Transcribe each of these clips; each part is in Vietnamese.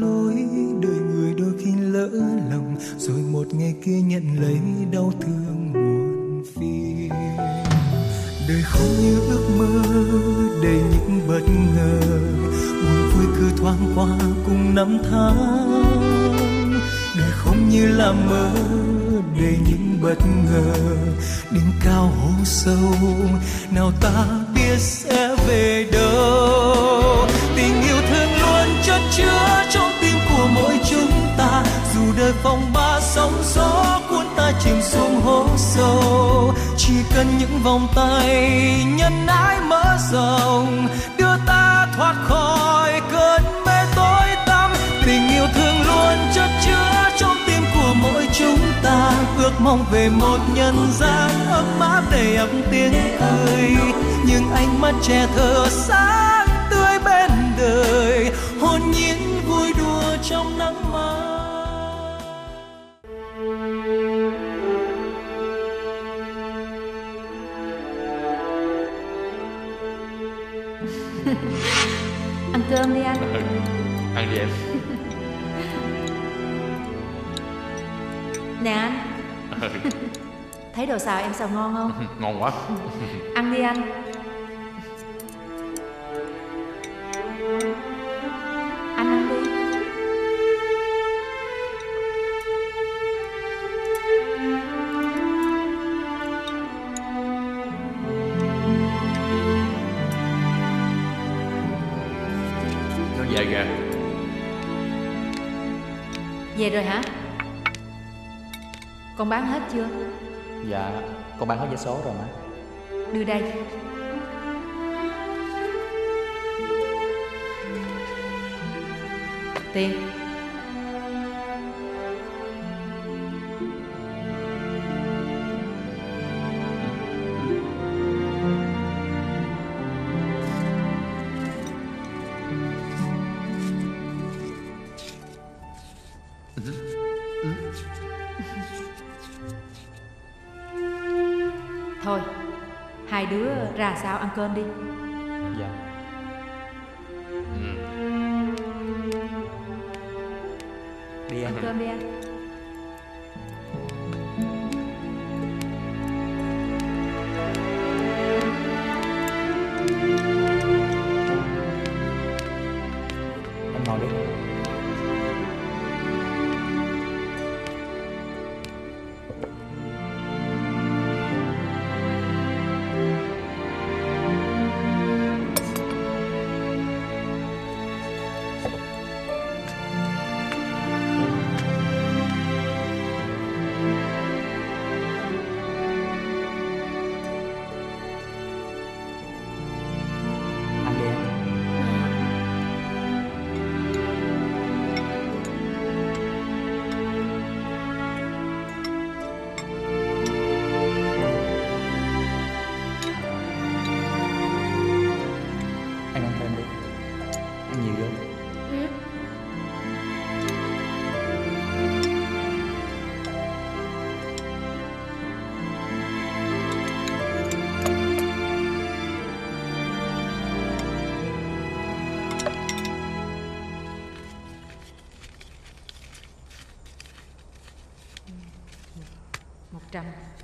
lối, đời người đôi khi lỡ lòng, rồi một ngày kia nhận lấy đau thương muộn phiền. Đời không như ước mơ, đầy những bất ngờ, buồn vui cứ thoáng qua cùng năm tháng. Đời không như là mơ, đầy những bất ngờ, đỉnh cao hố sâu, nào ta biết sẽ về đâu. Tình yêu thương luôn chất chứa trong tim của mỗi chúng ta, dù đời phong ba sóng gió cuốn ta chìm xuống hố sâu. Chỉ cần những vòng tay nhân ái mở rộng, đưa ta thoát khỏi cơn mê tối tăm. Tình yêu thương luôn chất chứa trong tim của mỗi chúng ta, ước mong về một nhân gian ấm áp đầy ắp tiếng cười. Nhưng ánh mắt trẻ thơ sáng tươi bên đời, hồn nhiên vui đùa trong nắng mai. Ăn cơm đi anh. Ăn đi em. Nè anh. Thấy đồ xào em xào ngon không? Ngon quá. Ăn đi anh. Anh ăn đi. Nó về kìa. Về rồi hả? Con bán hết chưa? Dạ, con bán hết vé số rồi mà. Đưa đây. Tiền. Thôi, hai đứa ra sao ăn cơm đi. Dạ. Đi Ăn ăn. cơm đi anh. Em ngồi đi. Ăn đi em. Anh ăn thêm đi. Ăn nhiều vô. Một trăm.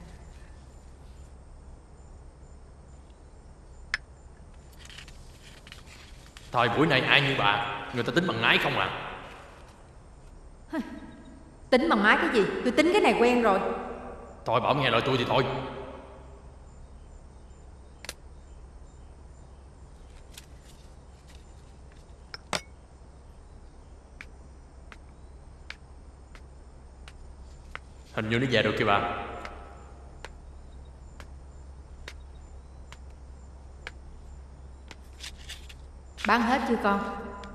Thời buổi này ai như bà, người ta tính bằng ái không à? Tính bằng ái cái gì? Tôi tính cái này quen rồi. Thôi bà không nghe lời tôi thì thôi. Hình như nó về rồi kìa bà. Bán hết chưa con?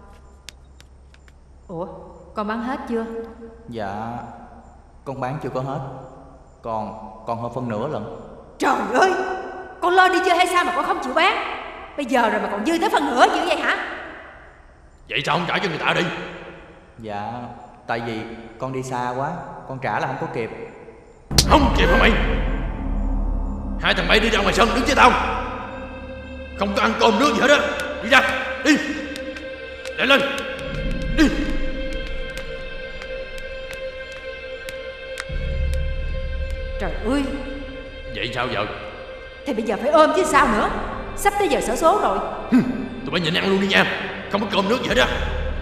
Ủa, con bán hết chưa? Dạ, con bán chưa có hết. Còn hơn phân nửa lận. Trời ơi, con lo đi chơi hay sao mà con không chịu bán? Bây giờ rồi mà còn dư tới phần nửa dữ vậy hả? Vậy sao không trả cho người ta đi? Dạ, tại vì con đi xa quá, con trả là không có kịp. Không kịp hả mày? Hai thằng mày đi ra ngoài sân đứng với tao. Không có ăn cơm nước gì hết á. Đi ra, đi. Lại lên, đi. Trời ơi. Vậy sao giờ? Thì bây giờ phải ôm chứ sao nữa. Sắp tới giờ xổ số rồi. Tụi bay nhịn ăn luôn đi nha. Không có cơm nước gì hết á.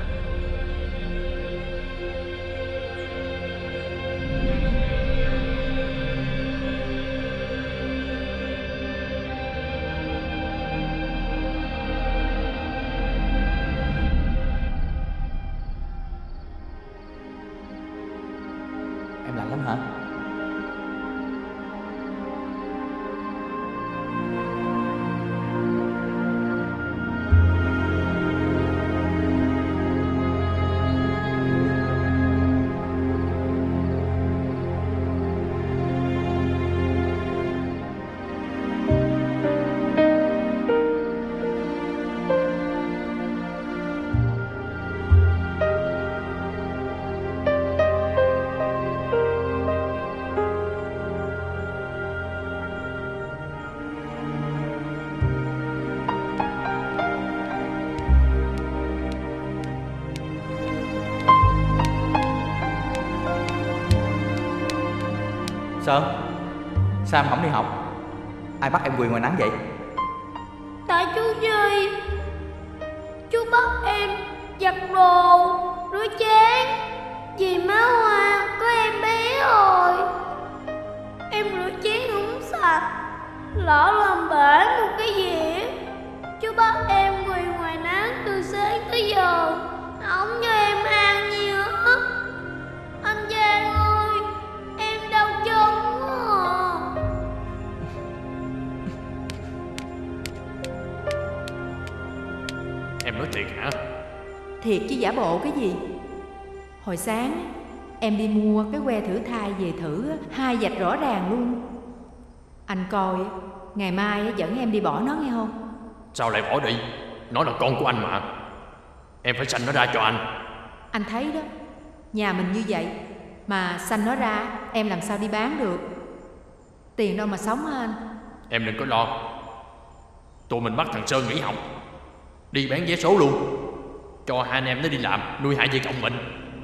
Em lạnh lắm hả? Sơn, sao em không đi học? Ai bắt em quỳ ngoài nắng vậy? Tại chú Duy. Chú bắt em giặt đồ, rửa chén. Vì má Hoa có em bé rồi. Em rửa chén không sạch, lỡ làm bể một cái dĩa. Chú bắt em quỳ ngoài nắng từ sáng tới giờ, không cho em ăn gì hết. Anh Giang ơi, em đau chân quá à. Em nói thiệt hả? Thiệt chứ giả bộ cái gì. Hồi sáng em đi mua cái que thử thai về thử, 2 vạch rõ ràng luôn. Anh coi ngày mai dẫn em đi bỏ nó nghe không? Sao lại bỏ đi? Nó là con của anh mà. Em phải sanh nó ra cho anh. Anh thấy đó, nhà mình như vậy mà sanh nó ra, em làm sao đi bán được? Tiền đâu mà sống hả anh? Em đừng có lo. Tụi mình bắt thằng Sơn nghỉ học, đi bán vé số luôn, cho hai anh em nó đi làm nuôi hai vợ chồng mình.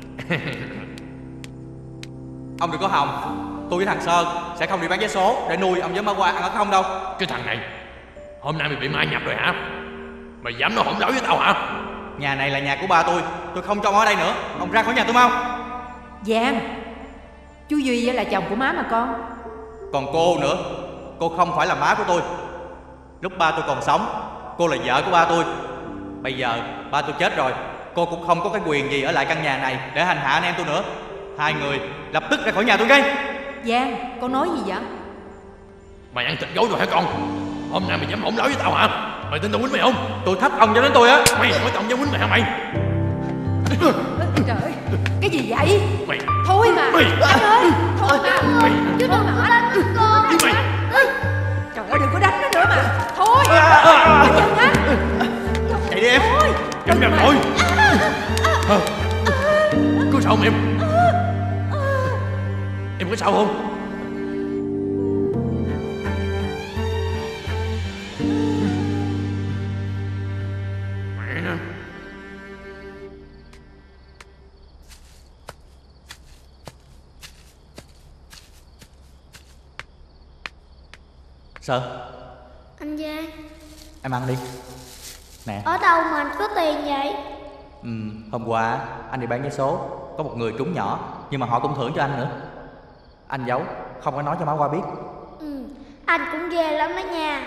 Ông đừng có hòng. Tôi với thằng Sơn sẽ không đi bán vé số để nuôi ông với má Hoa ăn ở không đâu. Cái thằng này, hôm nay mày bị mai nhập rồi hả? Mày dám nói hổng lỗi với tao hả? Nhà này là nhà của ba tôi không cho ông ở đây nữa. Ông ra khỏi nhà tôi mau. Giang, chú Duy là chồng của má mà con. Còn cô nữa, cô không phải là má của tôi. Lúc ba tôi còn sống, cô là vợ của ba tôi. Bây giờ ba tôi chết rồi, cô cũng không có cái quyền gì ở lại căn nhà này để hành hạ anh em tôi nữa. Hai người lập tức ra khỏi nhà tôi ngay. Giang, con nói gì vậy? Mày ăn thịt gấu rồi hả con? Hôm nay mày dám hổng lỗi với tao hả? Mày tin tao quýnh mày không? Tôi thách ông cho đến tôi á. Mày nói tao dám quýnh mày hả mày? Trời ơi, cái gì vậy? Mày Thôi mà Mày anh ơi, thôi mà Mày Chú đừng có đánh con. Mày Trời ơi, đừng có đánh nó nữa mà. Thôi, anh Nhân á. Chạy đi em. Em làm rồi. Có sao không em? Em có sao không? Mẹ nó. Sơn, Anh Giang, em ăn đi. Nè, ở đâu mà anh có tiền vậy? hôm qua anh đi bán vé số, có một người trúng nhỏ, nhưng mà họ cũng thưởng cho anh nữa. Anh giấu, không có nói cho má Hoa biết. Anh cũng ghê lắm đó nha.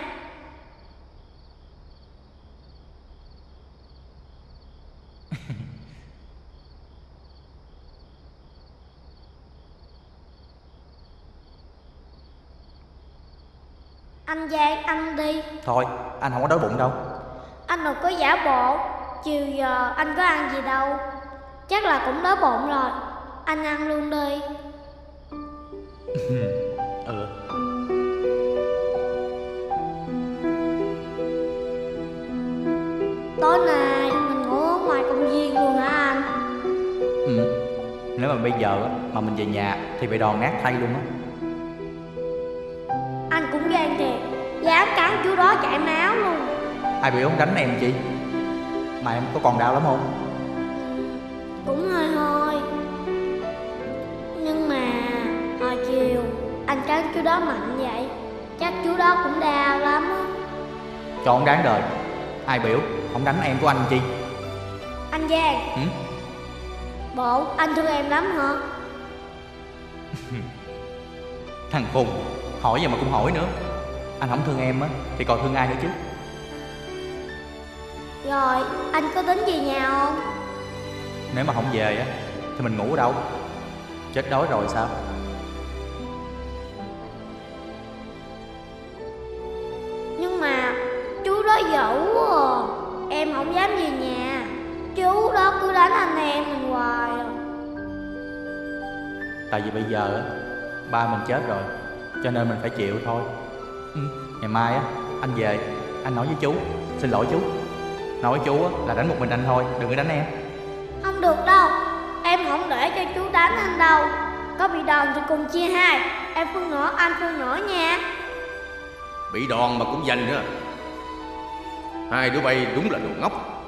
Anh Giang, ăn đi. Thôi, anh không có đói bụng đâu. Anh đừng có giả bộ. Chiều giờ anh có ăn gì đâu. Chắc là cũng đói bụng rồi. Anh ăn luôn đi. Ừ. Tối nay mình ngủ ở ngoài công viên luôn hả anh? Nếu mà bây giờ á, mà mình về nhà thì bị đòn nát thay luôn á. Anh cũng gan thiệt, dám cắn chú đó chảy máu luôn. Ai bị ống đánh em chị? Mà em có còn đau lắm không? Cũng hơi hơi. Nhưng mà hồi chiều anh cắn đó mạnh vậy, chắc chú đó cũng đau lắm á. Cho ông đáng đời. Ai biểu ông đánh em của anh chi? Anh Giang, bộ anh thương em lắm hả? Thằng khùng, hỏi gì mà cũng hỏi nữa. Anh không thương em á thì còn thương ai nữa chứ? Rồi, anh có tính về nhà không? Nếu mà không về á thì mình ngủ ở đâu? Chết đói rồi sao? Nhưng mà chú đó dữ quá à. Em không dám về nhà. Chú đó cứ đánh anh em mình hoài à. Tại vì bây giờ á ba mình chết rồi, cho nên mình phải chịu thôi. Ngày mai á anh về, anh nói với chú xin lỗi chú. Nói với chú á là đánh một mình anh thôi, đừng có đánh em. Không được đâu, em không để cho chú đánh anh đâu. Có bị đòn thì cùng chia hai. Em phân nửa, anh phân nửa nha. Bị đòn mà cũng giành nữa. Hai đứa bay đúng là đồ ngốc.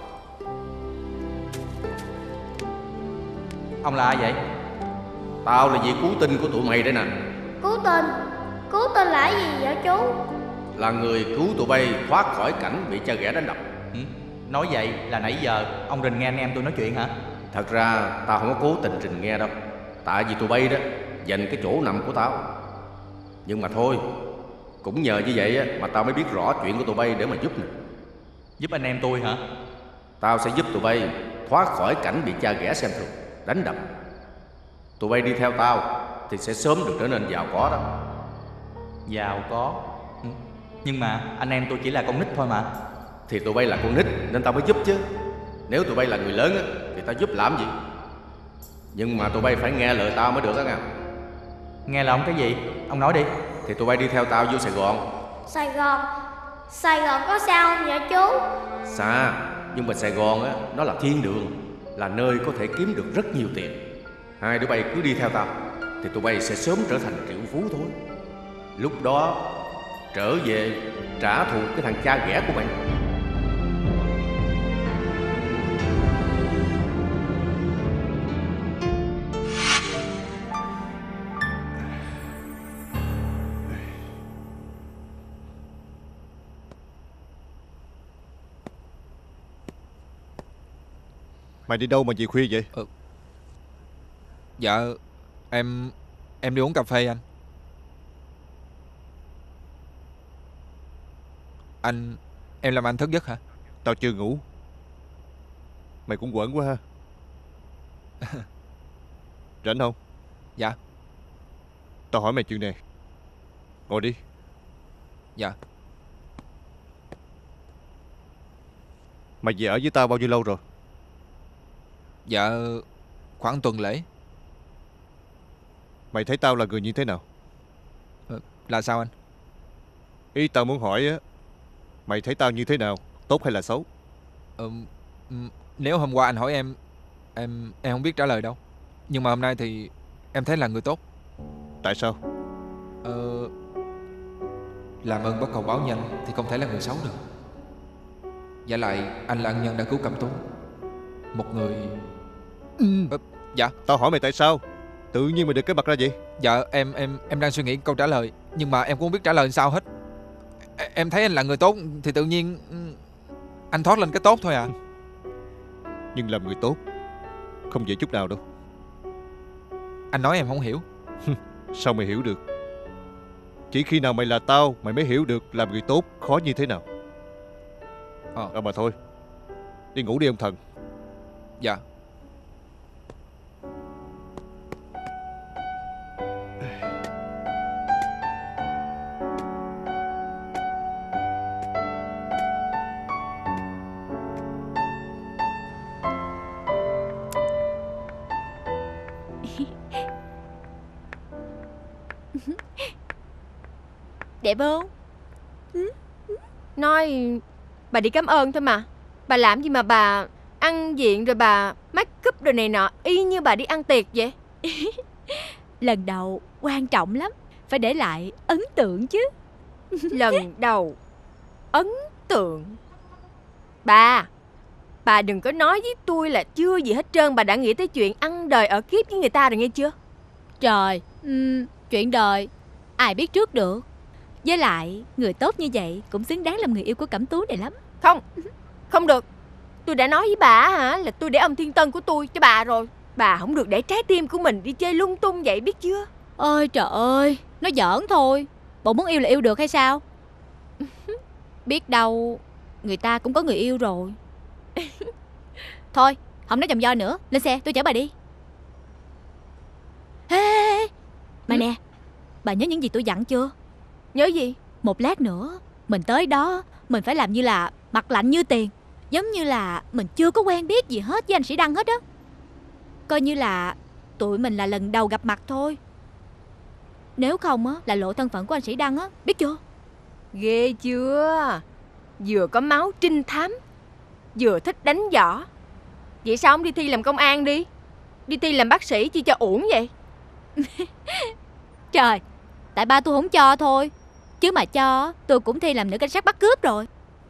Ông là ai vậy? Tao là vị cứu tinh của tụi mày đây nè. Cứu tình là cái gì vậy chú? Là người cứu tụi bay thoát khỏi cảnh bị cha ghẻ đánh đập. Nói vậy là nãy giờ ông rình nghe anh em tôi nói chuyện hả? Thật ra tao không có cố tình rình nghe đâu. Tại vì tụi bay đó giành cái chỗ nằm của tao. Nhưng mà thôi, cũng nhờ như vậy á mà tao mới biết rõ chuyện của tụi bay để mà giúp nè. Giúp anh em tôi hả? Tao sẽ giúp tụi bay thoát khỏi cảnh bị cha ghẻ xem thường, đánh đập. Tụi bay đi theo tao thì sẽ sớm được trở nên giàu có đó. Giàu có? Nhưng mà anh em tôi chỉ là con nít thôi mà. Thì tụi bay là con nít nên tao mới giúp chứ. Nếu tụi bay là người lớn á thì tao giúp làm gì? Nhưng mà tụi bay phải nghe lời tao mới được á nha. Nghe là ông cái gì? Ông nói đi. Thì tụi bay đi theo tao vô Sài Gòn. Sài Gòn có sao không vậy chú? Xa, nhưng mà Sài Gòn á nó là thiên đường, là nơi có thể kiếm được rất nhiều tiền. Hai đứa bay cứ đi theo tao thì tụi bay sẽ sớm trở thành triệu phú thôi. Lúc đó trở về trả thù cái thằng cha ghẻ của mày. Mày đi đâu mà về khuya vậy? Dạ em đi uống cà phê anh. Em làm anh thức giấc hả? Tao chưa ngủ. Mày cũng quẩn quá ha. Rảnh không? Dạ. Tao hỏi mày chuyện này. Ngồi đi. Dạ. Mày về ở với tao bao nhiêu lâu rồi? Dạ khoảng tuần lễ. Mày thấy tao là người như thế nào? Là sao anh? Ý tao muốn hỏi á, mày thấy tao như thế nào? Tốt hay là xấu? Nếu hôm qua anh hỏi em không biết trả lời đâu. Nhưng mà hôm nay thì em thấy là người tốt. Tại sao? Làm ơn bất cầu báo nhanh thì không thể là người xấu được. Và lại anh là ân nhân đã cứu Cẩm Tú, một người... Dạ. Tao hỏi mày tại sao? Tự nhiên mày được cái mặt ra vậy? Dạ em đang suy nghĩ câu trả lời, nhưng mà em cũng không biết trả lời sao hết. Em thấy anh là người tốt thì tự nhiên anh thoát lên cái tốt thôi à. Nhưng làm người tốt không dễ chút nào đâu. Anh nói em không hiểu. Sao mày hiểu được? Chỉ khi nào mày là tao mày mới hiểu được làm người tốt khó như thế nào. Mà thôi, đi ngủ đi ông thần. Dạ. Đẹp không? Nói bà đi cảm ơn thôi mà. Bà làm gì mà bà ăn diện rồi bà make up rồi này nọ, y như bà đi ăn tiệc vậy. Lần đầu quan trọng lắm, phải để lại ấn tượng chứ. Lần đầu ấn tượng? Bà đừng có nói với tôi là chưa gì hết trơn. Bà đã nghĩ tới chuyện ăn đời ở kiếp với người ta rồi nghe chưa? Trời, chuyện đời Ai biết trước được. Với lại người tốt như vậy cũng xứng đáng làm người yêu của Cẩm Tú này lắm. Không, không được. Tôi đã nói với bà hả, là tôi để ông Thiên Tân của tôi cho bà rồi. Bà không được để trái tim của mình đi chơi lung tung vậy, biết chưa? Ôi trời ơi, nó giỡn thôi. Bộ muốn yêu là yêu được hay sao? Biết đâu người ta cũng có người yêu rồi. Thôi, không nói chồng voi nữa. Lên xe, tôi chở bà đi. Ê, mà nè, bà nhớ những gì tôi dặn chưa? Nhớ gì? Một lát nữa mình tới đó, mình phải làm như là mặt lạnh như tiền, giống như là mình chưa có quen biết gì hết với anh Sĩ Đăng hết á. Coi như là tụi mình là lần đầu gặp mặt thôi. Nếu không á là lộ thân phận của anh Sĩ Đăng á, biết chưa? Ghê chưa? Vừa có máu trinh thám, vừa thích đánh võ. Vậy sao không đi thi làm công an đi? Đi thi làm bác sĩ chi cho uổng vậy? Trời, tại ba tôi không cho thôi. Chứ mà cho, tôi cũng thi làm nữ cảnh sát bắt cướp rồi.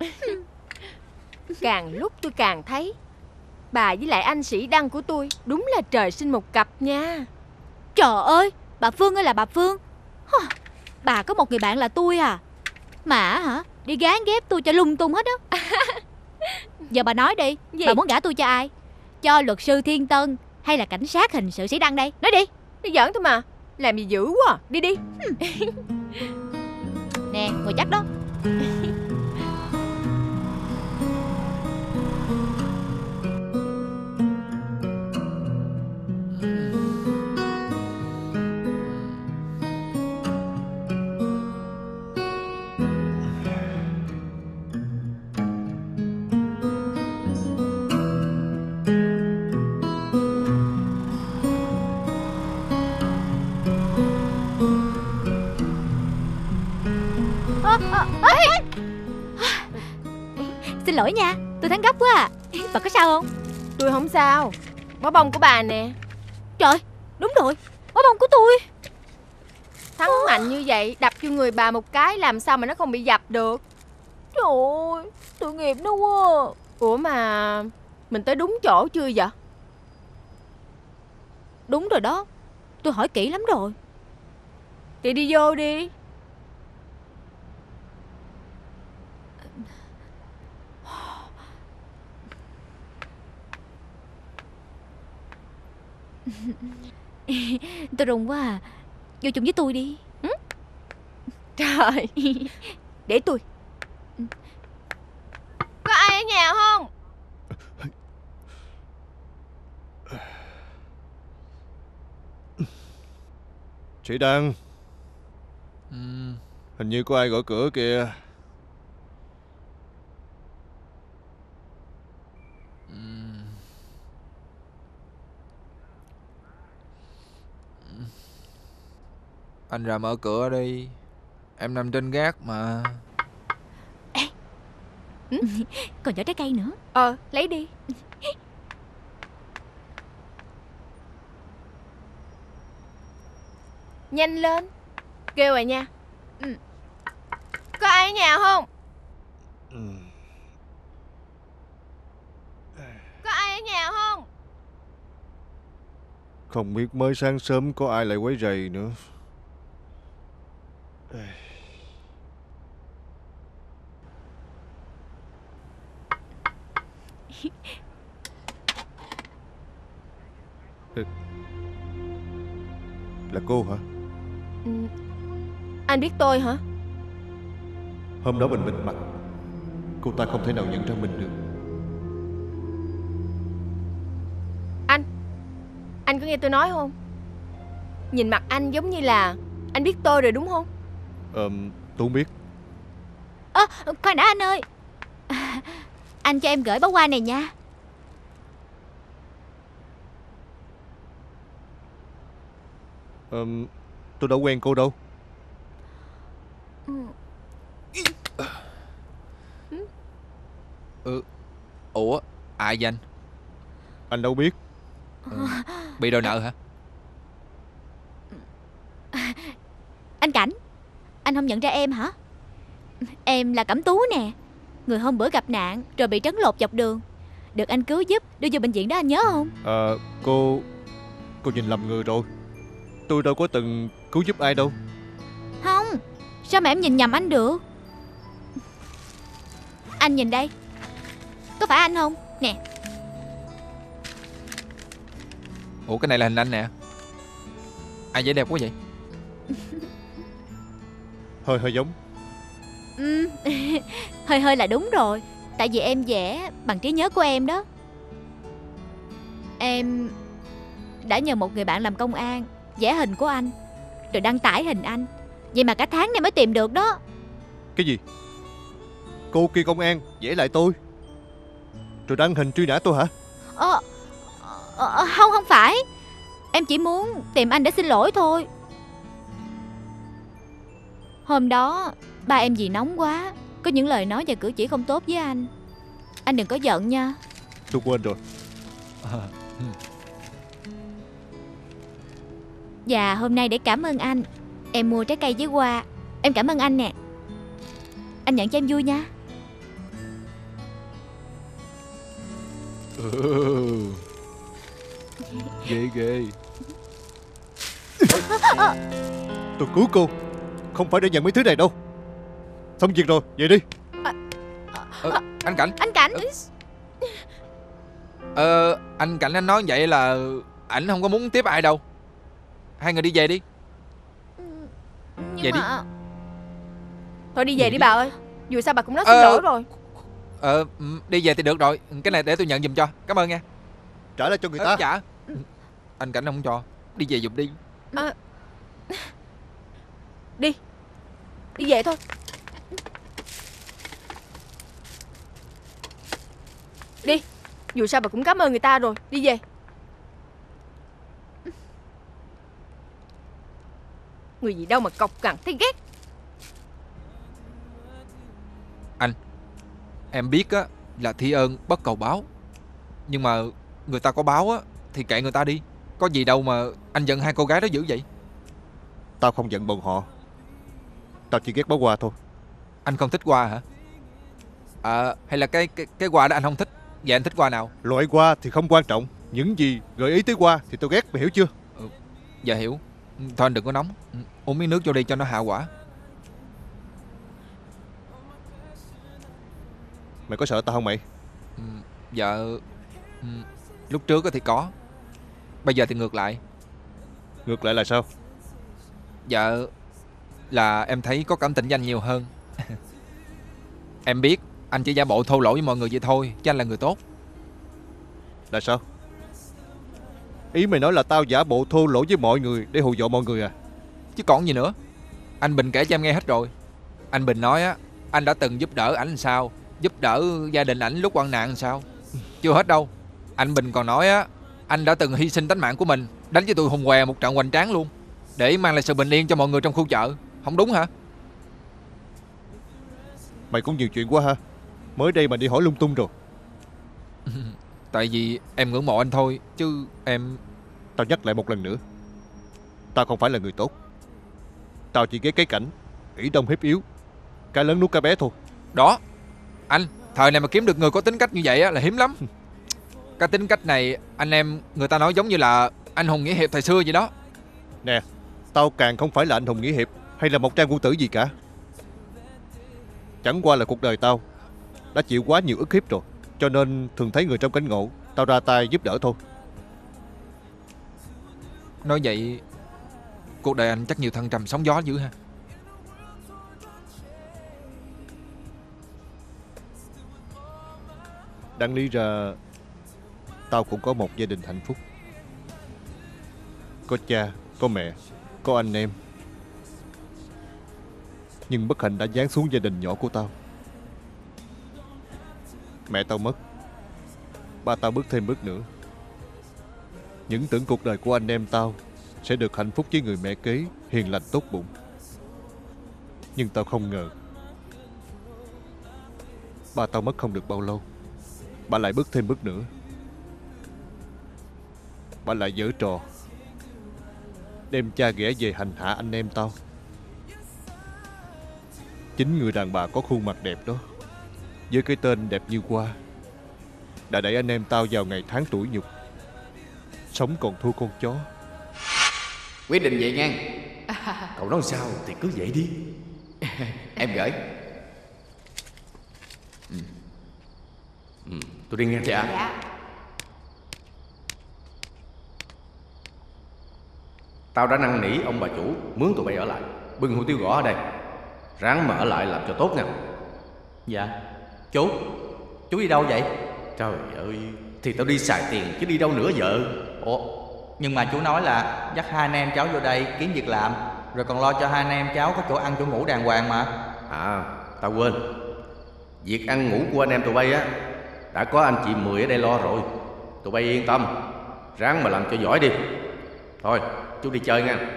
Càng lúc tôi càng thấy bà với lại anh Sĩ Đăng của tôi đúng là trời sinh một cặp nha. Trời ơi, bà Phương ơi là bà Phương. Bà có một người bạn là tôi à. Mà hả, đi gán ghép tôi cho lung tung hết á. Giờ bà nói đi, bà muốn gả tôi cho ai? Cho luật sư Thiên Tân hay là cảnh sát hình sự Sĩ Đăng đây? Nói đi. Nó giỡn thôi mà. Làm gì dữ quá. Đi đi. Nè, ngồi chắc đó. Xin lỗi nha, tôi thắng gấp quá à. Bà có sao không? Tôi không sao. Bó bông của bà nè. Trời, đúng rồi, bó bông của tôi. Thắng mạnh như vậy, đập vô người bà một cái làm sao mà nó không bị dập được. Trời ơi, tội nghiệp nó quá. Ủa mà mình tới đúng chỗ chưa vậy? Đúng rồi đó, tôi hỏi kỹ lắm rồi. Thì đi vô đi. Tôi run quá à. Vô chung với tôi đi. Trời. Để tôi. Có ai ở nhà không? Sĩ Đăng. Hình như có ai gõ cửa kìa. Anh ra mở cửa đi. Em nằm trên gác mà. Ê, còn giỏ trái cây nữa. Lấy đi. Nhanh lên. Kêu rồi nha. Có ai ở nhà không? Có ai ở nhà không? Không biết mới sáng sớm có ai lại quấy rầy nữa. Là cô hả? Anh biết tôi hả? Hôm đó mình bịt mặt, cô ta không thể nào nhận ra mình được. Anh có nghe tôi nói không? Nhìn mặt anh giống như là anh biết tôi rồi đúng không? Tôi không biết. Khoan đã anh ơi. Anh cho em gửi bó hoa này nha. Tôi đâu quen cô đâu. Ủa, ai vậy anh? Anh đâu biết. Bị đòi nợ hả? Anh Cảnh, anh không nhận ra em hả? Em là Cẩm Tú nè, người hôm bữa gặp nạn rồi bị trấn lột dọc đường, được anh cứu giúp đưa vô bệnh viện đó, anh nhớ không? Cô nhìn lầm người rồi. Tôi đâu có từng cứu giúp ai đâu. Sao mà em nhìn nhầm anh được? Anh nhìn đây. Có phải anh không? Nè. Ủa cái này là hình anh nè. Ai dễ đẹp quá vậy? Hơi giống. Hơi là đúng rồi. Tại vì em vẽ bằng trí nhớ của em đó. Em đã nhờ một người bạn làm công an vẽ hình của anh, rồi đăng tải hình anh. Vậy mà cả tháng nay mới tìm được đó. Cái gì? Cô kia công an vẽ lại tôi rồi đăng hình truy nã tôi hả? Không phải. Em chỉ muốn tìm anh để xin lỗi thôi. Hôm đó ba em vì nóng quá, có những lời nói và cử chỉ không tốt với anh. Anh đừng có giận nha. Tôi quên rồi. Và hôm nay để cảm ơn anh, em mua trái cây với hoa. Em cảm ơn anh nè. Anh nhận cho em vui nha. Ghê. Tôi cứu cô, không phải để nhận mấy thứ này đâu. Xong việc rồi, về đi. Anh Cảnh. Anh Cảnh. Anh Cảnh anh nói vậy là ảnh không có muốn tiếp ai đâu. Hai người đi về đi. Nhưng về mà... đi. Thôi đi về đi bà ơi. Dù sao bà cũng nói xin lỗi rồi. Đi về thì được rồi. Cái này để tôi nhận giùm cho. Cảm ơn nha. Trả lại cho người ta. Trả. Anh Cảnh không cho. Đi về giùm đi. Đi về thôi. Đi. Dù sao bà cũng cảm ơn người ta rồi. Đi về. Người gì đâu mà cọc cằn thấy ghét. Anh, em biết á là thi ơn bất cầu báo, nhưng mà người ta có báo á thì kệ người ta đi. Có gì đâu mà anh giận hai cô gái đó dữ vậy. Tao không giận bọn họ. Tao chỉ ghét bó hoa thôi. Anh không thích hoa hả? Hay là cái hoa đó anh không thích? Vậy anh thích hoa nào? Loại hoa thì không quan trọng. Những gì gợi ý tới hoa thì tôi ghét, mày hiểu chưa? Dạ hiểu. Thôi anh đừng có nóng. Uống miếng nước vô đi cho nó hạ hỏa. Mày có sợ tao không mày? Dạ lúc trước thì có. Bây giờ thì ngược lại. Ngược lại là sao? Dạ là em thấy có cảm tình với anh nhiều hơn. Em biết anh chỉ giả bộ thô lỗ với mọi người vậy thôi, chứ anh là người tốt. Là sao? Ý mày nói là tao giả bộ thô lỗ với mọi người để hù dọa mọi người à? Chứ còn gì nữa. Anh Bình kể cho em nghe hết rồi. Anh Bình nói á, anh đã từng giúp đỡ ảnh làm sao, giúp đỡ gia đình ảnh lúc hoạn nạn làm sao. Chưa hết đâu. Anh Bình còn nói á, anh đã từng hy sinh tánh mạng của mình, đánh với tụi hùng què một trận hoành tráng luôn, để mang lại sự bình yên cho mọi người trong khu chợ. Không đúng hả? Mày cũng nhiều chuyện quá ha. Mới đây mà đi hỏi lung tung rồi. Tại vì em ngưỡng mộ anh thôi, chứ em... Tao nhắc lại một lần nữa, tao không phải là người tốt. Tao chỉ ghét cái cảnh ỷ đông hiếp yếu, cái lớn nuốt cái bé thôi. Đó, anh, thời này mà kiếm được người có tính cách như vậy á là hiếm lắm. Cái tính cách này anh em người ta nói giống như là anh hùng nghĩa hiệp thời xưa vậy đó. Nè, tao càng không phải là anh hùng nghĩa hiệp hay là một trang quân tử gì cả. Chẳng qua là cuộc đời tao đã chịu quá nhiều ức hiếp rồi, cho nên thường thấy người trong cảnh ngộ, tao ra tay giúp đỡ thôi. Nói vậy cuộc đời anh chắc nhiều thăng trầm sóng gió dữ ha. Đáng lý ra tao cũng có một gia đình hạnh phúc. Có cha, có mẹ, có anh em. Nhưng bất hạnh đã giáng xuống gia đình nhỏ của tao. Mẹ tao mất, ba tao bước thêm bước nữa. Những tưởng cuộc đời của anh em tao sẽ được hạnh phúc với người mẹ kế hiền lành tốt bụng. Nhưng tao không ngờ ba tao mất không được bao lâu, bà lại bước thêm bước nữa. Bà lại giở trò đem cha ghẻ về hành hạ anh em tao. Chính người đàn bà có khuôn mặt đẹp đó, với cái tên đẹp như hoa, đã đẩy anh em tao vào ngày tháng tủi nhục, sống còn thua con chó. Quyết định vậy ngang. Cậu nói sao thì cứ vậy đi. Em gửi. Tôi đi nghe. Dạ. Tao đã năn nỉ ông bà chủ mướn tụi bay ở lại, bưng hủ tiếu gõ ở đây. Ráng mà ở lại làm cho tốt nha. Dạ. Chú đi đâu vậy? Trời ơi, thì tao đi xài tiền chứ đi đâu nữa vợ. Ủa, nhưng mà chú nói là dắt hai anh em cháu vô đây kiếm việc làm, rồi còn lo cho hai anh em cháu có chỗ ăn chỗ ngủ đàng hoàng mà. À, tao quên. Việc ăn ngủ của anh em tụi bay á, đã có anh chị Mười ở đây lo rồi. Tụi bay yên tâm, ráng mà làm cho giỏi đi. Thôi, chú đi chơi nha.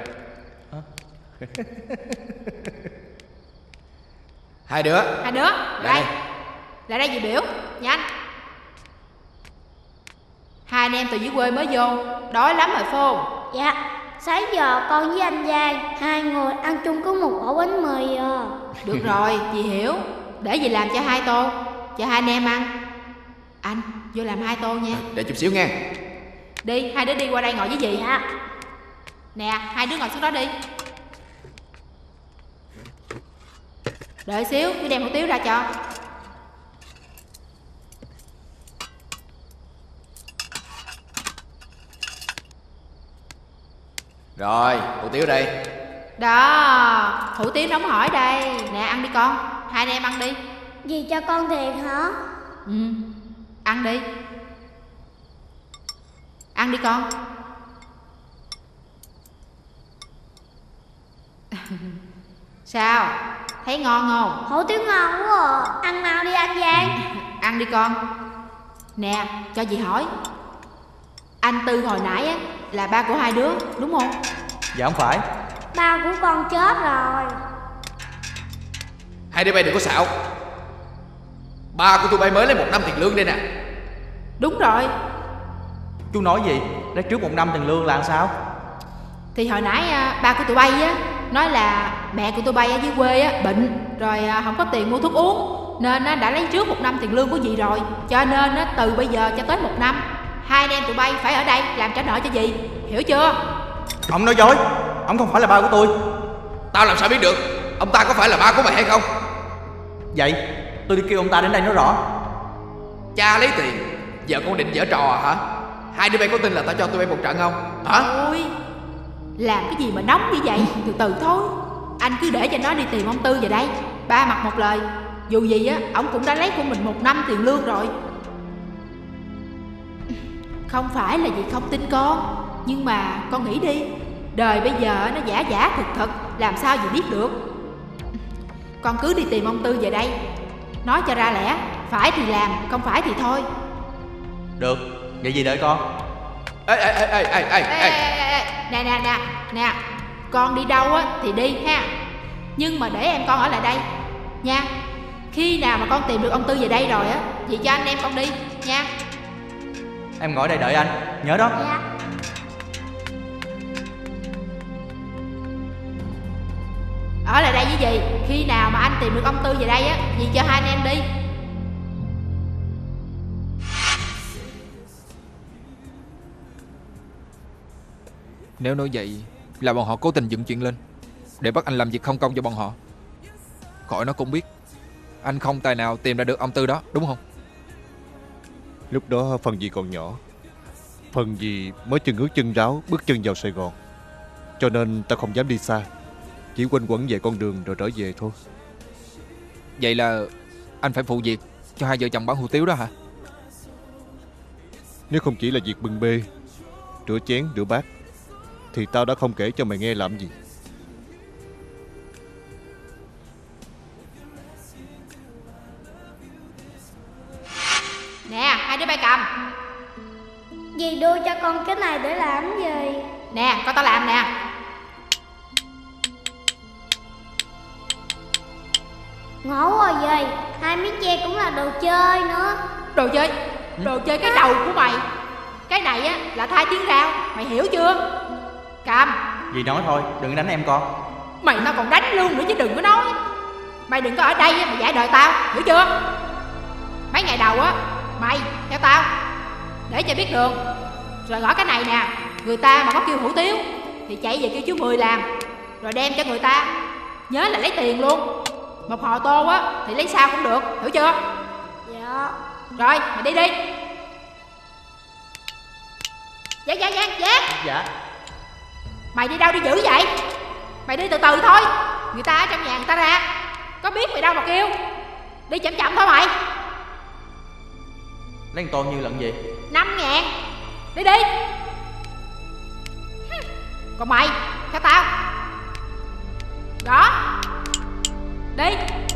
Hai đứa Đây. Lại đây dì biểu. Nhanh. Hai anh em từ dưới quê mới vô, đói lắm rồi phải không? Dạ, sáng giờ con với anh Giang hai người ăn chung có một ổ bánh mì à. Được rồi, dì hiểu. Để dì làm cho 2 tô, cho hai anh em ăn. Anh, vô làm 2 tô nha. Để chút xíu nha. Đi, hai đứa đi qua đây ngồi với dì. Dạ. Nè, hai đứa ngồi xuống đó đi. Đợi xíu, tôi đem hủ tiếu ra cho. Rồi, hủ tiếu đây. Đó, hủ tiếu nóng hổi đây. Nè, ăn đi con. Hai anh em ăn đi. Dì cho con tiền hả? Ăn đi. Ăn đi con. Sao? Thấy ngon không? Hủ tiếu ngon quá à. Ăn nào đi anh Giang. Ăn đi con. Nè, cho dì hỏi, anh Tư hồi nãy á là ba của hai đứa đúng không? Dạ không phải. Ba của con chết rồi. Hai đứa bay đừng có xạo. Ba của tụi bay mới lấy 1 năm tiền lương đây nè. Đúng rồi. Chú nói gì? Lấy trước 1 năm tiền lương là sao? Thì hồi nãy ba của tụi bay á nói là mẹ của tụi bay ở dưới quê á bệnh rồi không có tiền mua thuốc uống, nên đã lấy trước 1 năm tiền lương của dì rồi. Cho nên từ bây giờ cho tới 1 năm hai anh em tụi bay phải ở đây làm trả nợ cho dì, hiểu chưa? Ông nói dối, ông không phải là ba của tôi. Tao làm sao biết được ông ta có phải là ba của mày hay không? Vậy tôi đi kêu ông ta đến đây nói rõ. Cha lấy tiền, giờ con định giở trò hả? Hai đứa bay có tin là tao cho tụi bay một trận không? Hả? Ôi, làm cái gì mà nóng như vậy? Từ từ thôi. Anh cứ để cho nó đi tìm ông Tư về đây. Ba mặt một lời. Dù gì á, ổng cũng đã lấy của mình 1 năm tiền lương rồi. Không phải là vì không tin con, nhưng mà con nghĩ đi, đời bây giờ nó giả giả thực, làm sao dì biết được. Con cứ đi tìm ông Tư về đây, nói cho ra lẽ, phải thì làm, không phải thì thôi. Được, vậy gì đợi con. Nè, con đi đâu á thì đi ha, nhưng mà để em con ở lại đây nha. Khi nào mà con tìm được ông Tư về đây rồi á, dì cho anh em con đi nha. Em ngồi đây đợi anh, nhớ đó. Dạ. Ở lại đây với dì, khi nào mà anh tìm được ông Tư về đây á, dì cho hai anh em đi. Nếu nói vậy là bọn họ cố tình dựng chuyện lên để bắt anh làm việc không công cho bọn họ. Khỏi nó cũng biết anh không tài nào tìm ra được ông Tư đó, đúng không? Lúc đó phần gì còn nhỏ, phần gì mới chân ướt chân ráo bước chân vào Sài Gòn, cho nên ta không dám đi xa, chỉ quanh quẩn về con đường rồi trở về thôi. Vậy là anh phải phụ việc cho hai vợ chồng bán hủ tiếu đó hả? Nếu không chỉ là việc bưng bê, rửa chén, rửa bát, thì tao đã không kể cho mày nghe làm gì. Nè, hai đứa bay cầm. Dì đưa cho con cái này để làm gì? Nè, con tao làm nè. Ngộ rồi dì, hai miếng tre cũng là đồ chơi nữa. Đồ chơi? Đồ chơi cái đầu của mày. Cái này á là thai tiếng rao, mày hiểu chưa? Cầm. Dì nói thôi, đừng đánh em con. Mày tao còn đánh luôn nữa chứ đừng có nói. Mày đừng có ở đây mà giải đời tao, hiểu chưa? Mấy ngày đầu á, mày theo tao để cho biết đường, rồi gõ cái này nè. Người ta mà có kêu hủ tiếu thì chạy về kêu chú Mười làm, rồi đem cho người ta. nhớ là lấy tiền luôn. Một hồ tô á thì lấy sao cũng được, hiểu chưa? Dạ. Rồi mày đi đi. Giang. Dạ. Mày đi đâu đi dữ vậy? Mày đi từ từ thôi, người ta ở trong nhà người ta ra, có biết mày đâu mà kêu. Đi chậm chậm thôi mày. Lấy một tô như lần gì? 5.000. Đi đi. Còn mày, theo tao. Đó. Đi.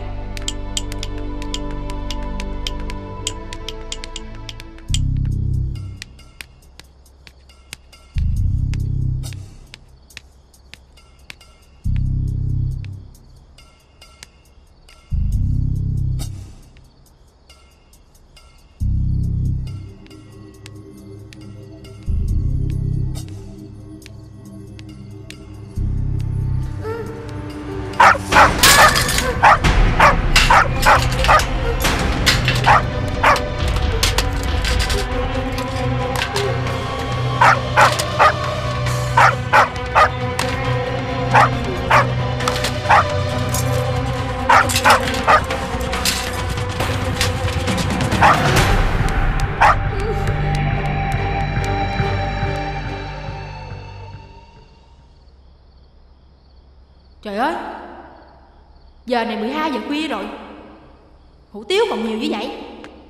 Trời ơi, giờ này 12 giờ khuya rồi, hủ tiếu còn nhiều như vậy.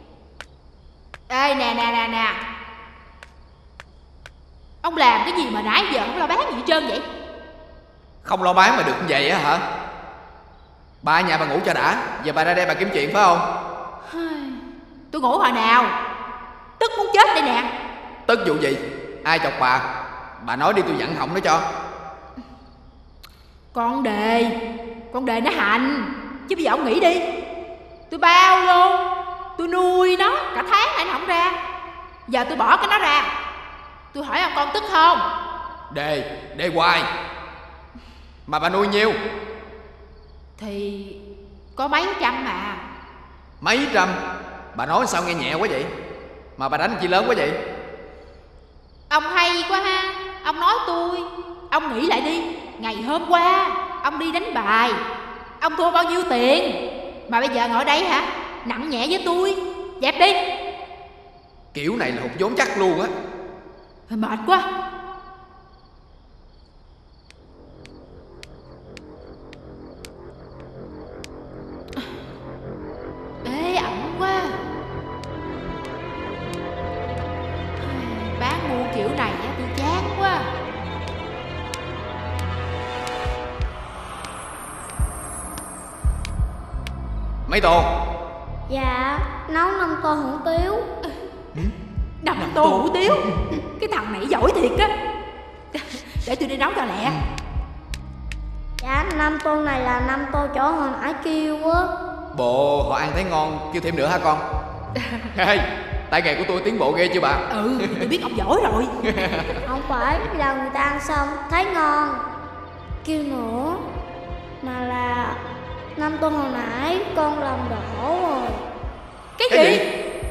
Ê nè, ông làm cái gì mà nãy giờ không lo bán gì hết trơn vậy? Không lo bán mà được như vậy á hả? Bà ở nhà bà ngủ cho đã, giờ bà ra đây bà kiếm chuyện phải không? Tôi ngủ hồi nào, tức muốn chết đây nè. Tức vụ gì? Ai chọc bà? Bà nói đi tôi dặn họng nó cho. Con đề nó hành, chứ bây giờ ông nghĩ đi. Tôi bao luôn, tôi nuôi nó cả tháng này nó không ra, giờ tôi bỏ cái nó ra. Tôi hỏi ông con tức không? Đề hoài. Mà bà nuôi nhiêu? Thì có mấy trăm mà. Mấy trăm? Bà nói sao nghe nhẹ quá vậy? Mà bà đánh chi lớn quá vậy? Ông hay quá ha. Ông nói tôi, ông nghĩ lại đi. Ngày hôm qua ông đi đánh bài, ông thua bao nhiêu tiền mà bây giờ ngồi đây hả? Nặng nhẹ với tôi. Dẹp đi. Kiểu này là hụt vốn chắc luôn á. Mệt quá. Ê ẩm quá. Bán mua kiểu này á tôi chán quá. Mấy tô? Dạ, nấu 5 tô hủ tiếu. 5 tô hủ tiếu? Cái thằng này giỏi thiệt á. Để tôi đi nấu cho lẹ. Dạ, 5 tô này là 5 tô chỗ hồi nãy kêu á. Bộ họ ăn thấy ngon kêu thêm nữa hả con? Hey, tay nghề của tôi tiến bộ ghê chưa bà? Tôi biết ông giỏi rồi. Không phải là người ta ăn xong thấy ngon kêu nữa, mà là 5 tô hồi nãy con làm đổ rồi. Cái gì?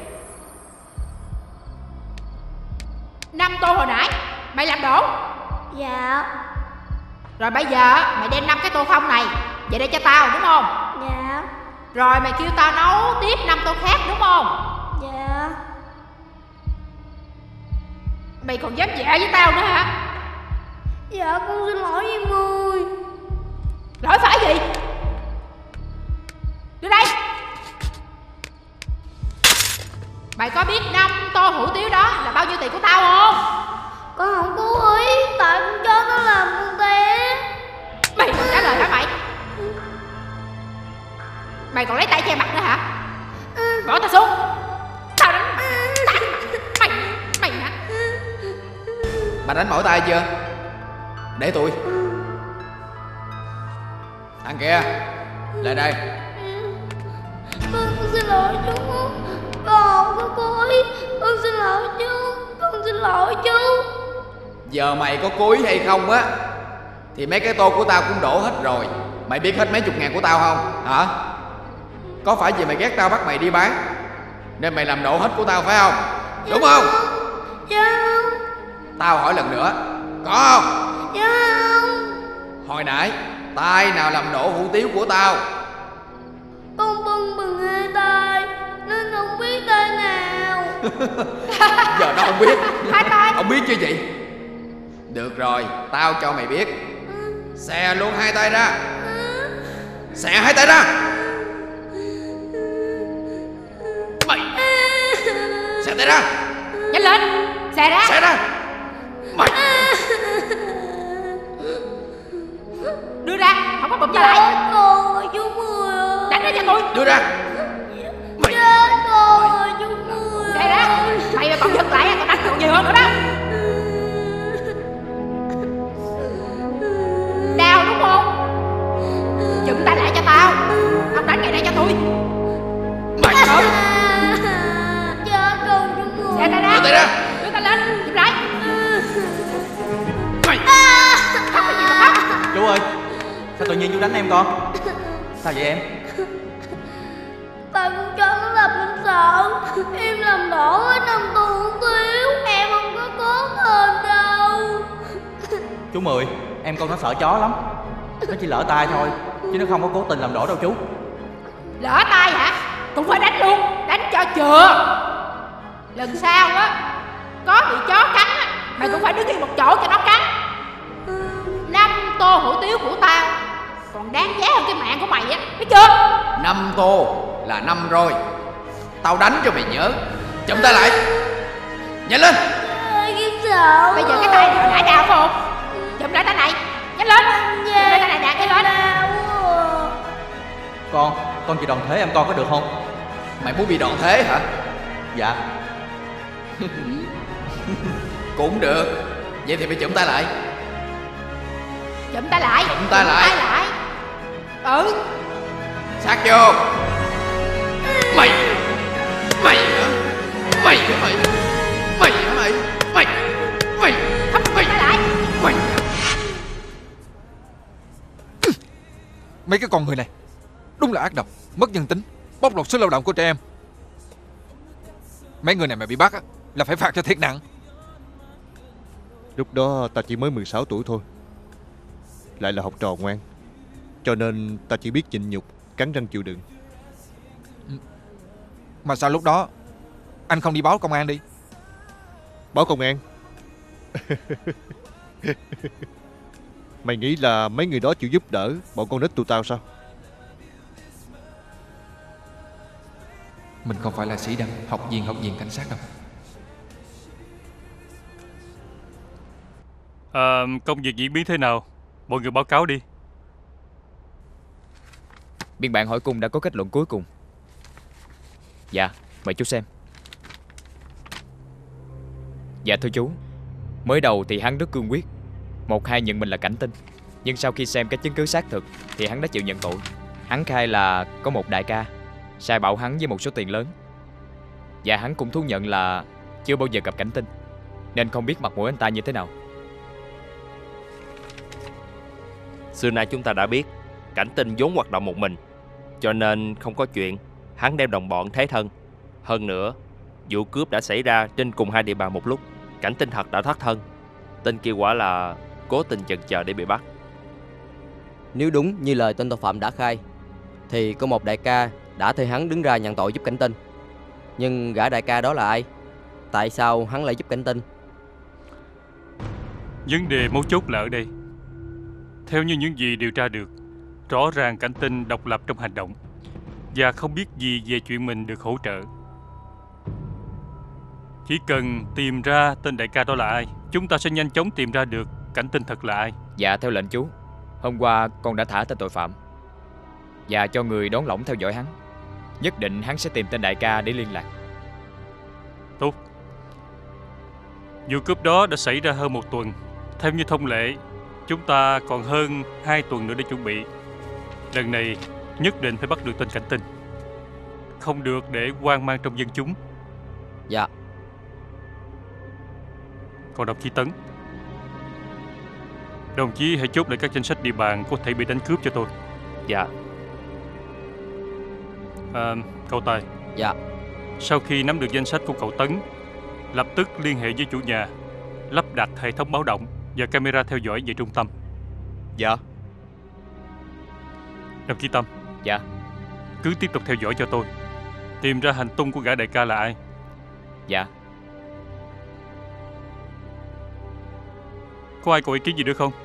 5 tô hồi nãy mày làm đổ? Dạ. Rồi bây giờ mày đem 5 cái tô không này về đây cho tao đúng không? Dạ. Rồi mày kêu tao nấu tiếp 5 tô khác đúng không? Dạ. Mày còn dám dạ với tao nữa hả? Dạ con xin lỗi em ơi. Lỗi phải gì? Đưa đây. Mày có biết 5 tô hủ tiếu đó là bao nhiêu tiền của tao không? Con không cố ý, tại con cho nó làm con té. Mày còn trả lời hả mày? Mày còn lấy tay che mặt nữa hả? Bỏ tao xuống. Tao đánh mày hả? Bà đánh mỏi tay chưa? Để tôi. Thằng kia, lại đây. Con xin lỗi chú. Con không có cố ý. Con xin lỗi chú. Con xin lỗi chú. Giờ mày có cố ý hay không á thì mấy cái tô của tao cũng đổ hết rồi. Mày biết hết mấy chục ngàn của tao không hả? Có phải vì mày ghét tao bắt mày đi bán nên mày làm đổ hết của tao phải không? Đúng không? Dạ không. Tao hỏi lần nữa, có không? Dạ không. Hồi nãy tay nào làm đổ hủ tiếu của tao? Con bưng bằng hai tay nên không biết tay nào. Giờ nó không biết. Hai tay. Không biết chứ gì. Được rồi, tao cho mày biết. Xẻ luôn hai tay ra. Xẻ hai tay ra. Mày xẻ tay ra. Nhanh lên. Xẻ ra. Xẻ ra. Mày đưa ra, không có bụm ra lại. Chết rồi chú Mười ơi. Đánh ra cho tôi. đưa ra. Mày Chết rồi chú Mười. Xẻ ra. Mày mà còn giật lại còn đánh còn nhiều hơn nữa đó. Đau đúng không? Chụm tay lại cho tao. Không đánh ngay đây cho tôi. Mày Thôi. Chết rồi chú Mười. Xẻ tay ra. đưa tay ra. Đưa tay lên. Chụm lại. Mày Khóc cái gì mà khóc? Chú ơi, sao tự nhiên chú đánh em con? Sao vậy em? Tại con chó nó làm em sợ. Em làm đổ hết 5 tô hủ tiếu. Em không có cố tình đâu. Chú Mười, em con nó sợ chó lắm. Nó chỉ lỡ tay thôi, chứ nó không có cố tình làm đổ đâu chú. Lỡ tay hả? Cũng phải đánh luôn. Đánh cho chừa. Lần sau á, có bị chó cắn á, mày cũng phải đứng yên một chỗ cho nó cắn. 5 tô hủ tiếu của tao còn đáng giá hơn cái mạng của mày á, biết chưa? 5 tô là 5 rồi. Tao đánh cho mày nhớ. Chụm tay lại. Nhanh lên. Em sợ. Bây giờ cái tay này nãy đau phải không? Chụm lại tay này. Nhanh lên. Chụm lại tay này nè, nhanh lên. Con chỉ đòn thế em con có được không? Mày muốn bị đòn thế hả? Dạ. Cũng được. Vậy thì phải chụm tay lại. Chụm tay lại. Chụm tay lại. Tay lại. Ừ. Sát vô. Mày. Mày hả? Mày hả mày? Mày hả mày? Mày. Mày. Không mày tay lại. Mày. Mấy cái con người này đúng là ác độc, mất nhân tính, bóc lột sức lao động của trẻ em. Mấy người này mà bị bắt á, là phải phạt cho thiệt nặng. Lúc đó ta chỉ mới 16 tuổi thôi, lại là học trò ngoan, cho nên ta chỉ biết nhịn nhục, cắn răng chịu đựng. Mà sao lúc đó anh không đi báo công an đi? Báo công an? Mày nghĩ là mấy người đó chịu giúp đỡ bọn con nít tụi tao sao? Mình không phải là sĩ Đăng, học viên cảnh sát đâu. Công việc diễn biến thế nào? Mọi người báo cáo đi. Biên bản hỏi cung đã có kết luận cuối cùng. Dạ, mời chú xem. Dạ thưa chú, mới đầu thì hắn rất cương quyết, 1-2 nhận mình là cảnh tinh. Nhưng sau khi xem các chứng cứ xác thực thì hắn đã chịu nhận tội. Hắn khai là có một đại ca sai bảo hắn với một số tiền lớn. Và hắn cũng thú nhận là chưa bao giờ gặp cảnh tinh, nên không biết mặt mũi anh ta như thế nào. Xưa nay chúng ta đã biết cảnh tinh vốn hoạt động một mình, cho nên không có chuyện hắn đem đồng bọn thế thân. Hơn nữa, vụ cướp đã xảy ra trên cùng hai địa bàn một lúc. Cảnh tinh thật đã thoát thân. Tên kia quả là cố tình chần chờ để bị bắt. Nếu đúng như lời tên tội phạm đã khai, thì có một đại ca đã thuê hắn đứng ra nhận tội giúp cảnh tinh. Nhưng gã đại ca đó là ai? Tại sao hắn lại giúp cảnh tinh? Vấn đề mấu chốt là ở đây. Theo như những gì điều tra được, rõ ràng cảnh tinh độc lập trong hành động và không biết gì về chuyện mình được hỗ trợ. Chỉ cần tìm ra tên đại ca đó là ai, chúng ta sẽ nhanh chóng tìm ra được cảnh tinh thật là ai. Dạ theo lệnh chú, hôm qua con đã thả tên tội phạm và cho người đón lỏng theo dõi hắn. Nhất định hắn sẽ tìm tên đại ca để liên lạc. Tốt. Vụ cướp đó đã xảy ra hơn 1 tuần. Theo như thông lệ, chúng ta còn hơn 2 tuần nữa để chuẩn bị. Lần này nhất định phải bắt được tên cảnh tinh, không được để hoang mang trong dân chúng. Dạ. Còn đồng chí Tấn, đồng chí hãy chốt lại các danh sách địa bàn có thể bị đánh cướp cho tôi. Dạ. Cậu Tài. Dạ. Sau khi nắm được danh sách của cậu Tấn, lập tức liên hệ với chủ nhà, lắp đặt hệ thống báo động và camera theo dõi về trung tâm. Dạ. Đồng chí Tâm. Dạ. Cứ tiếp tục theo dõi cho tôi, tìm ra hành tung của gã đại ca là ai. Dạ. Có ai có ý kiến gì nữa không?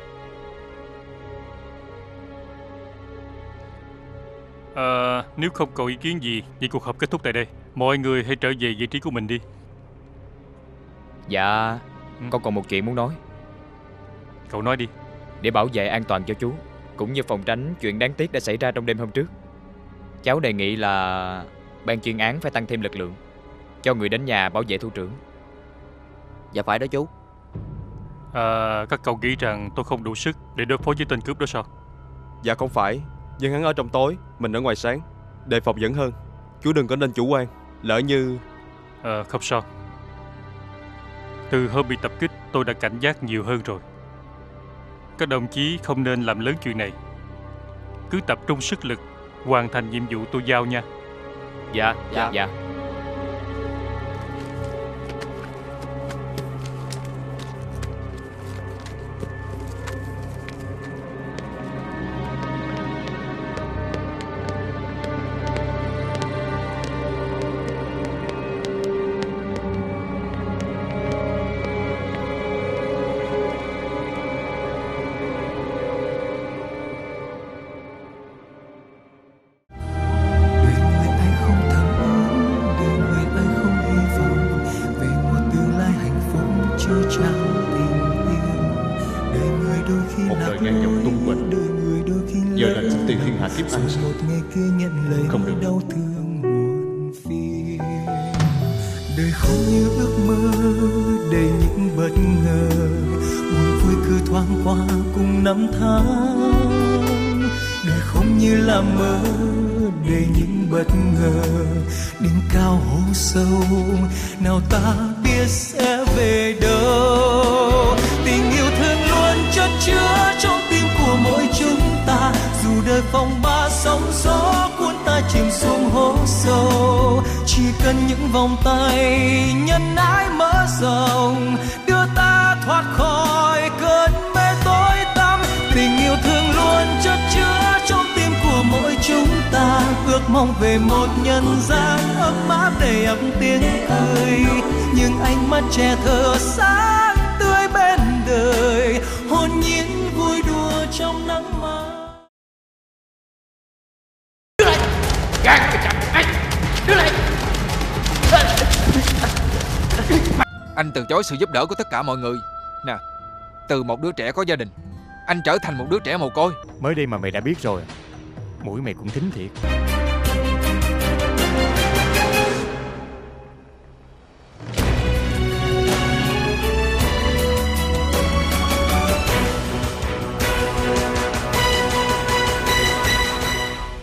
Nếu không có ý kiến gì, vậy cuộc họp kết thúc tại đây. Mọi người hãy trở về vị trí của mình đi. Dạ, con còn một chuyện muốn nói. Cậu nói đi. Để bảo vệ an toàn cho chú, cũng như phòng tránh chuyện đáng tiếc đã xảy ra trong đêm hôm trước, cháu đề nghị là ban chuyên án phải tăng thêm lực lượng, cho người đến nhà bảo vệ thủ trưởng. Dạ phải đó chú. Các cậu nghĩ rằng tôi không đủ sức để đối phó với tên cướp đó sao? Dạ không phải, nhưng hắn ở trong tối, mình ở ngoài sáng, đề phòng vẫn hơn. Chú đừng có nên chủ quan, lỡ như... Không sao. Từ hôm bị tập kích, tôi đã cảnh giác nhiều hơn rồi. Các đồng chí không nên làm lớn chuyện này. Cứ tập trung sức lực, hoàn thành nhiệm vụ tôi giao nha. Dạ, dạ, dạ. Một đời ngang dọc tung quỳnh, giờ đành xin tiền thiên hạ kiếp ăn không được. Đời không như ước mơ, đầy những bất ngờ, buồn vui cứ thoáng qua cùng năm tháng. Đời không như là mơ, đầy những bất ngờ, đỉnh cao hố sâu, nào ta biết sẽ về đâu. Tình yêu thương luôn chất chứa trong tim của mỗi chúng ta, dù đời phong ba sóng gió cuốn ta chìm xuống hố sâu. Chỉ cần những vòng tay nhân ái mở rộng, đưa ta thoát khỏi cơn mê tối tăm. Tình yêu thương luôn chất chứa trong tim của mỗi chúng ta, ước mong về một nhân gian ấm áp đầy ấm tiếng cười. Nhưng ánh mắt trẻ thơ sáng tươi bên đời, hồn nhiên vui đùa trong nắng mai. Đưa lại, gạt cái chặt anh, đưa lại. Anh từ chối sự giúp đỡ của tất cả mọi người. Nè, từ một đứa trẻ có gia đình, anh trở thành một đứa trẻ mồ côi. Mới đây mà mày đã biết rồi. Mũi mày cũng thính thiệt.